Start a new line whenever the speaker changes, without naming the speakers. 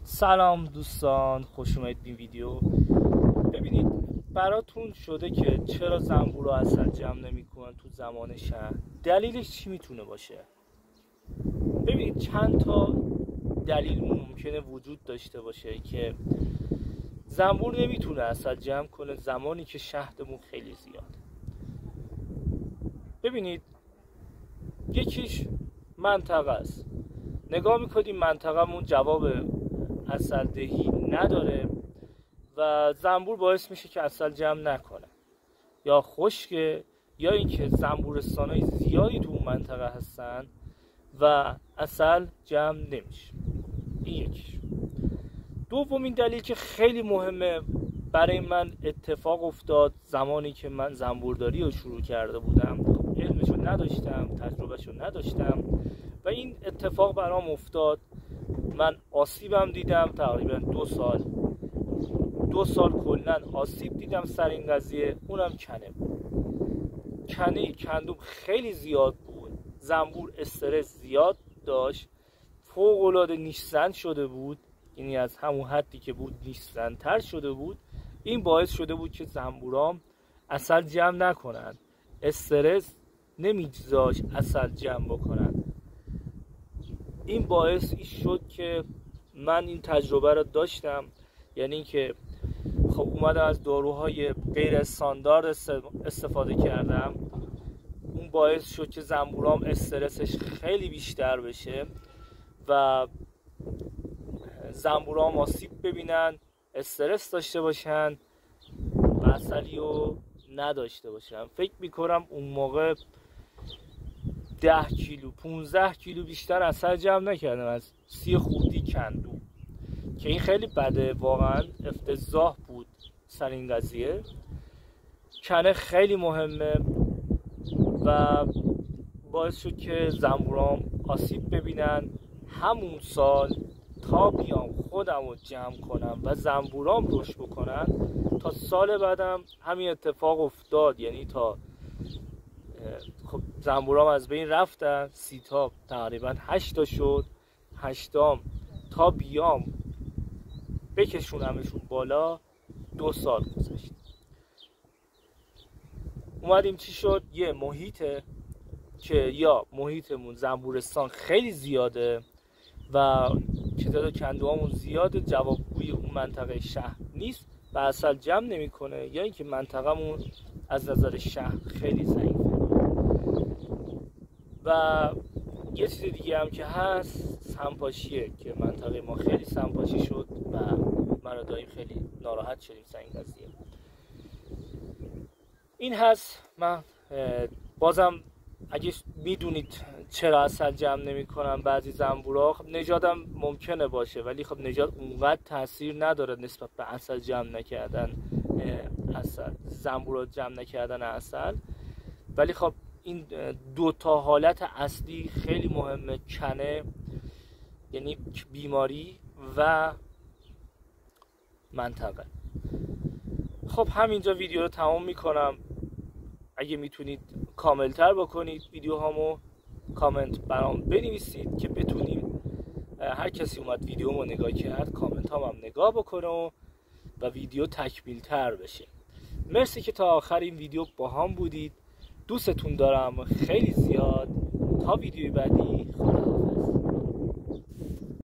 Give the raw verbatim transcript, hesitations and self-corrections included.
سلام دوستان، خوش اومدید این ویدیو. ببینید براتون شده که چرا زنبور رو عسل جمع نمی‌کنن تو زمان شهر. دلیلش چی میتونه باشه؟ ببینید چند تا دلیل ممکنه وجود داشته باشه که زنبور نمیتونه عسل جمع کنه زمانی که شهدمون خیلی زیاد. ببینید یکیش منطقه است. نگاه میکنیم منطقه‌مون جواب عسل دهی نداره و زنبور باعث میشه که عسل جمع نکنه، یا خشکه یا اینکه زنبورستانای زیادی تو اون منطقه هستن و عسل جمع نمیشه. این یکیش. دومین دلیل که خیلی مهمه برای من اتفاق افتاد زمانی که من زنبورداری رو شروع کرده بودم. علمشو نداشتم، تجربهشو نداشتم و این اتفاق برام افتاد. من آسیبم دیدم، تقریبا دو سال دو سال کلن آسیب دیدم سر این قضیه. اونم کنه بود. کنه کندوم خیلی زیاد بود، زنبور استرس زیاد داشت، فوق العاده نیشزن شده بود، یعنی از همون حدی که بود نیشزن تر شده بود. این باعث شده بود که زنبورام عسل جمع نکنن، استرس نمیذاش عسل جمع بکنن. این باعث شد که من این تجربه رو داشتم، یعنی که خب اومدم از داروهای غیر استاندارد استفاده کردم. اون باعث شد که زنبورام استرسش خیلی بیشتر بشه و زنبورام آسیب ببینن، استرس داشته باشن و عسلی رو نداشته باشن. فکر میکنم اون موقع ده کیلو پونزده کیلو بیشتر عسل جمع نکردم از سی خودی کندو، که این خیلی بده، واقعا افتضاح بود سر این قضیه. کنه خیلی مهمه و باعث شد که زنبورام آسیب ببینن. همون سال تا بیام خودم رو جمع کنم و زنبورام رشد بکنن، تا سال بعدم همین اتفاق افتاد. یعنی تا خب زنبورام از بین رفتن، سی تا تقریبا هشت تا شد، هشتام تا بیام بکشونمشون بالا دو سال گذشت. اومدیم چی شد؟ یه محیطه که یا محیطمون زنبورستان خیلی زیاده و تعداد کندوهامون زیاده، جوابگوی اون منطقه شهر نیست و عسل جمع نمیکنه، یا اینکه منطقه‌مون از نظر شهر خیلی ضعیفه. و یه چیز دیگه هم که هست سمپاشیه، که منطقه ما خیلی سمپاشی شد و من و داییم خیلی ناراحت شدیم سر این قضیه. این هست. من بازم اگه میدونید چرا عسل جمع نمی کنم بعضی زنبورا، خب نژادم ممکنه باشه، ولی خب نژاد اونقدر تاثیر نداره نسبت به عسل جمع نکردن عسل زنبورا جمع نکردن عسل. ولی خب این دو تا حالت اصلی خیلی مهمه، کنه یعنی بیماری و منطقه. خب همینجا ویدیو رو تمام میکنم. اگه میتونید کاملتر بکنید ویدیوهامو، کامنت برام بنویسید که بتونیم هر کسی اومد ویدیومو نگاه کرد کامنت هم, هم نگاه بکنه و, و ویدیو تکمیل تر بشه. مرسی که تا آخر این ویدیو با هم بودید. دوستتون دارم خیلی زیاد. تا ویدیوی بعدی،